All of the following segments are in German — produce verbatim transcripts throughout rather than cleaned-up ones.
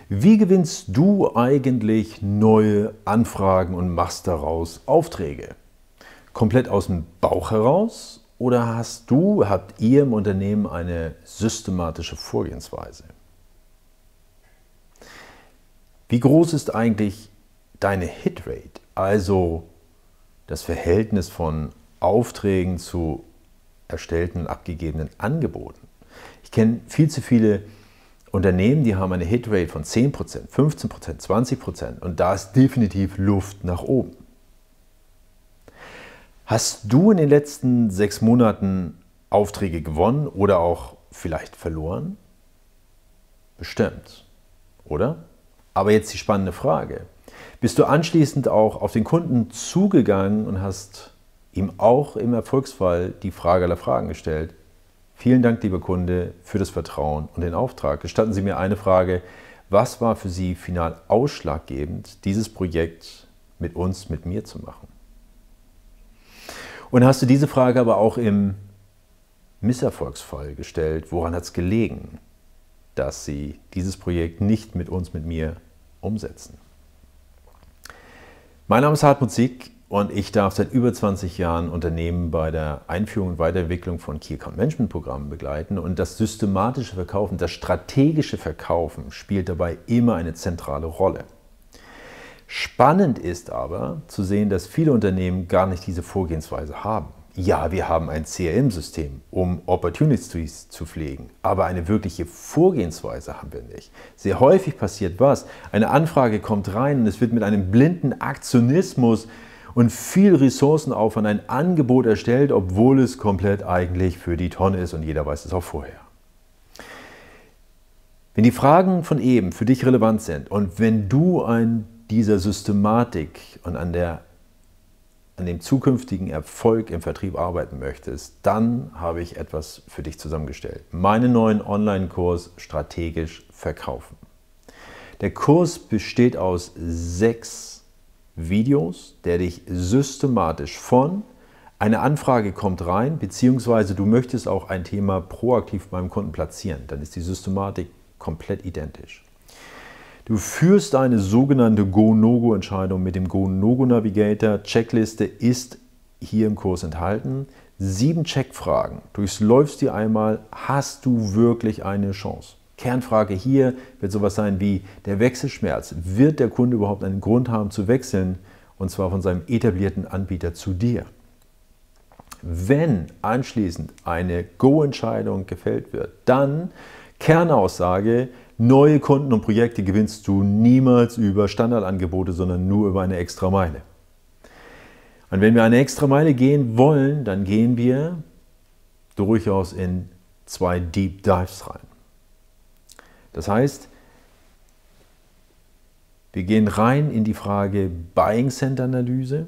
Wie gewinnst du eigentlich neue Anfragen und machst daraus Aufträge? Komplett aus dem Bauch heraus oder hast du, habt ihr im Unternehmen eine systematische Vorgehensweise? Wie groß ist eigentlich deine Hitrate, also das Verhältnis von Aufträgen zu erstellten und abgegebenen Angeboten? Ich kenne viel zu viele Unternehmen, die haben eine Hitrate von zehn Prozent, fünfzehn Prozent, zwanzig Prozent und da ist definitiv Luft nach oben. Hast du in den letzten sechs Monaten Aufträge gewonnen oder auch vielleicht verloren? Bestimmt, oder? Aber jetzt die spannende Frage. Bist du anschließend auch auf den Kunden zugegangen und hast ihm auch im Erfolgsfall die Frage aller Fragen gestellt? Vielen Dank, lieber Kunde, für das Vertrauen und den Auftrag. Gestatten Sie mir eine Frage. Was war für Sie final ausschlaggebend, dieses Projekt mit uns, mit mir zu machen? Und hast du diese Frage aber auch im Misserfolgsfall gestellt? Woran hat es gelegen, dass Sie dieses Projekt nicht mit uns, mit mir umsetzen? Mein Name ist Hartmut Sieg und ich darf seit über zwanzig Jahren Unternehmen bei der Einführung und Weiterentwicklung von Key Account Management Programmen begleiten und das systematische Verkaufen, das strategische Verkaufen spielt dabei immer eine zentrale Rolle. Spannend ist aber zu sehen, dass viele Unternehmen gar nicht diese Vorgehensweise haben. Ja, wir haben ein C R M-System, um Opportunities zu pflegen, aber eine wirkliche Vorgehensweise haben wir nicht. Sehr häufig passiert was? Eine Anfrage kommt rein und es wird mit einem blinden Aktionismus und viel Ressourcenaufwand ein Angebot erstellt, obwohl es komplett eigentlich für die Tonne ist und jeder weiß es auch vorher. Wenn die Fragen von eben für dich relevant sind und wenn du an dieser Systematik und an, der, an dem zukünftigen Erfolg im Vertrieb arbeiten möchtest, dann habe ich etwas für dich zusammengestellt. Meinen neuen Online-Kurs Strategisch Verkaufen. Der Kurs besteht aus sechs Videos, der dich systematisch von eine Anfrage kommt rein, beziehungsweise du möchtest auch ein Thema proaktiv beim Kunden platzieren. Dann ist die Systematik komplett identisch. Du führst eine sogenannte Go-No-Go-Entscheidung mit dem Go-No-Go-Navigator. Checkliste ist hier im Kurs enthalten. Sieben Checkfragen. Durchläufst die einmal, hast du wirklich eine Chance? Kernfrage hier wird sowas sein wie der Wechselschmerz. Wird der Kunde überhaupt einen Grund haben zu wechseln? Und zwar von seinem etablierten Anbieter zu dir. Wenn anschließend eine Go-Entscheidung gefällt wird, dann Kernaussage, neue Kunden und Projekte gewinnst du niemals über Standardangebote, sondern nur über eine Extrameile. Und wenn wir eine Extrameile gehen wollen, dann gehen wir durchaus in zwei Deep Dives rein. Das heißt, wir gehen rein in die Frage Buying Center Analyse.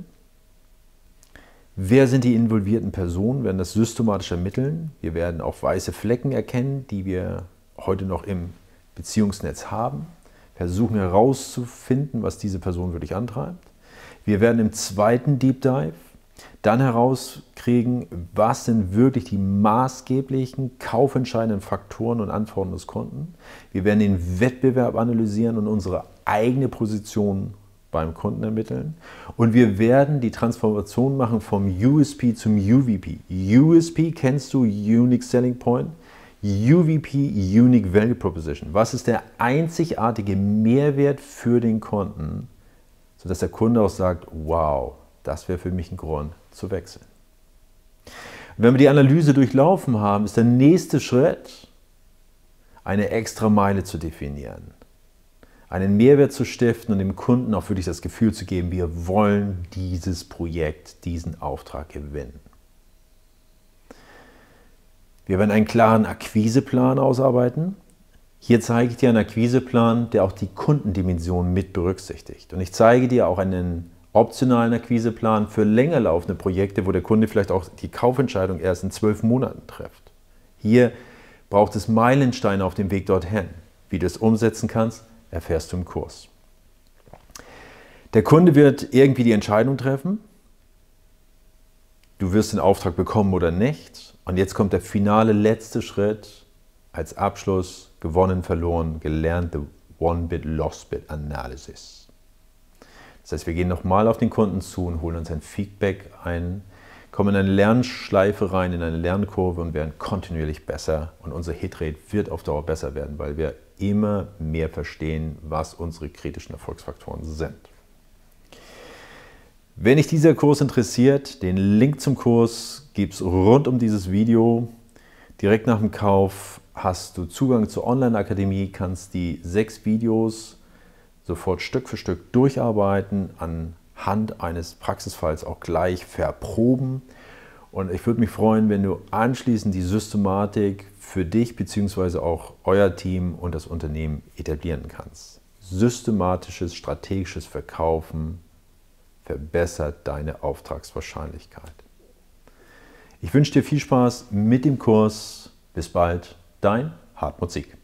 Wer sind die involvierten Personen? Wir werden das systematisch ermitteln. Wir werden auch weiße Flecken erkennen, die wir heute noch im Beziehungsnetz haben, versuchen herauszufinden, was diese Person wirklich antreibt. Wir werden im zweiten Deep Dive dann herauskriegen, was sind wirklich die maßgeblichen, kaufentscheidenden Faktoren und Anforderungen des Kunden. Wir werden den Wettbewerb analysieren und unsere eigene Position beim Kunden ermitteln. Und wir werden die Transformation machen vom U S P zum U V P. U S P kennst du, Unique Selling Point. U V P, Unique Value Proposition. Was ist der einzigartige Mehrwert für den Kunden, sodass der Kunde auch sagt, wow, das wäre für mich ein Grund zu wechseln. Und wenn wir die Analyse durchlaufen haben, ist der nächste Schritt, eine Extrameile zu definieren, einen Mehrwert zu stiften und dem Kunden auch wirklich das Gefühl zu geben, wir wollen dieses Projekt, diesen Auftrag gewinnen. Wir werden einen klaren Akquiseplan ausarbeiten. Hier zeige ich dir einen Akquiseplan, der auch die Kundendimension mit berücksichtigt. Und ich zeige dir auch einen optionalen Akquiseplan für länger laufende Projekte, wo der Kunde vielleicht auch die Kaufentscheidung erst in zwölf Monaten trifft. Hier braucht es Meilensteine auf dem Weg dorthin. Wie du es umsetzen kannst, erfährst du im Kurs. Der Kunde wird irgendwie die Entscheidung treffen. Du wirst den Auftrag bekommen oder nicht. Und jetzt kommt der finale letzte Schritt als Abschluss, gewonnen, verloren, gelernt, the One-Bit-Lost-Bit-Analysis. Das heißt, wir gehen nochmal auf den Kunden zu und holen uns ein Feedback ein, kommen in eine Lernschleife rein, in eine Lernkurve und werden kontinuierlich besser. Und unser Hitrate wird auf Dauer besser werden, weil wir immer mehr verstehen, was unsere kritischen Erfolgsfaktoren sind. Wenn dich dieser Kurs interessiert, den Link zum Kurs gibt es rund um dieses Video. Direkt nach dem Kauf hast du Zugang zur Online-Akademie, kannst die sechs Videos sofort Stück für Stück durcharbeiten, anhand eines Praxisfalls auch gleich verproben. Und ich würde mich freuen, wenn du anschließend die Systematik für dich bzw. auch euer Team und das Unternehmen etablieren kannst. Systematisches, strategisches Verkaufen verbessert deine Auftragswahrscheinlichkeit. Ich wünsche dir viel Spaß mit dem Kurs. Bis bald, dein Hartmut Sieg.